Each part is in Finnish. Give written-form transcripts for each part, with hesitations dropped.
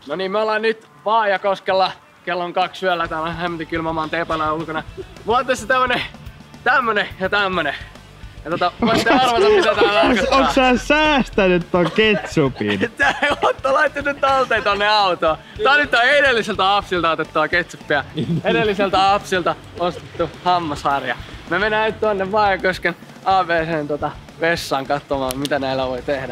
No niin, me ollaan nyt Vaajakoskella. Kello on 2 yöllä, täällä on hemmetin kylmä, mä oon teepana ulkona. Mulla on tässä tämmönen ja tämmönen. Ja voitte arvata mitä tää tarkoittaa. Onks sä säästänyt ton ketsupin? Otto laitti nyt talteen tonne autoon. Tää nyt on edelliseltä Apsilta otettua ketsuppia. Edelliseltä Apsilta ostettu hammasharja. Me mennään nyt tonne Vaajakosken ABC:n vessaan katsomaan mitä näillä voi tehdä.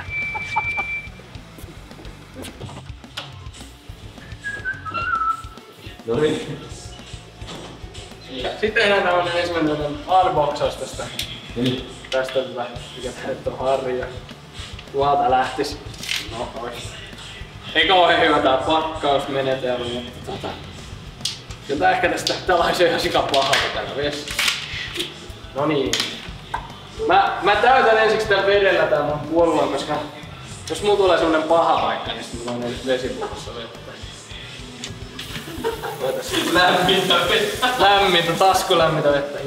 No niin. Sitten tehdään tämmönen ensimmäinen unboxaus tästä. Niin. Tästä mikä nyt on harja. Tuolta lähtis. No ois. Ei kauhean hyvä tää pakkausmenetelmä, mutta jotain ehkä tästä tällaisen ihan sikapahalta täällä vessassa. No niin. Mä täytän ensiksi tän vedellä tän mun pullon, koska jos mulla tulee semmonen paha paikka, niin sitten mulla on edes vesipullossa vettä. Lämmintä vettä. Lämmintä, taskulämmintä vettä.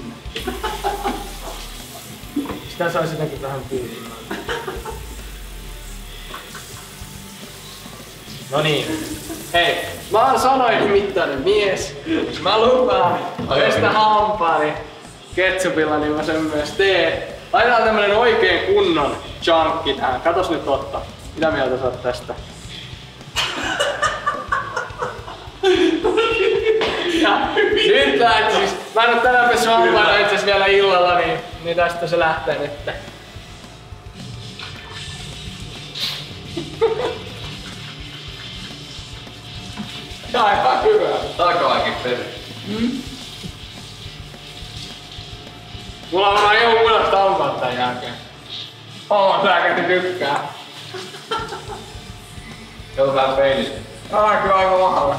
Sitä saisi jotenkin vähän pyytää. No niin. Hei, mä oon sanoin mittainen mies. Jos mä lupaan pestä hampaani ketsupilla, niin mä sen myös teen. Laitetaan tämmönen oikein kunnon chunkki tähän. Katos nyt Otto. Mitä mieltä sä oot tästä? Ja nyt lähti siis. Mä en oo tänään pessyt hampaina itseasiassa vielä illalla, niin tästä se lähtee nyt. Tää on ihan hyvä. Takaakin pesu. Mulla on varmaan ihan muilla tampaat tän jälkeen. Hammaslääkäri tykkää. Kato vähän peilissä. Kyllä aika mahalla.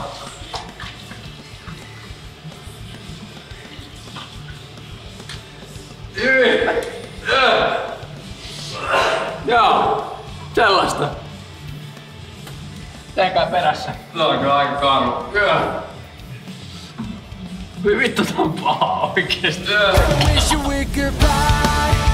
Joo, sellaista. Tehkää perässä. No on kyllä aika karu. Vittu tää on paha oikeesti. Wish you would goodbye.